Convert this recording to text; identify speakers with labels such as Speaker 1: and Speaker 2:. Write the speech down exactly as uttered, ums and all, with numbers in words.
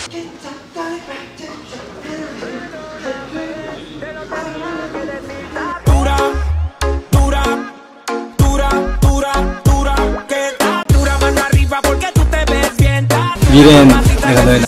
Speaker 1: Dura, dura, dura, dura, dura, que está dura, mano arriba porque tú te ves bien.
Speaker 2: Miren, déjalo de la...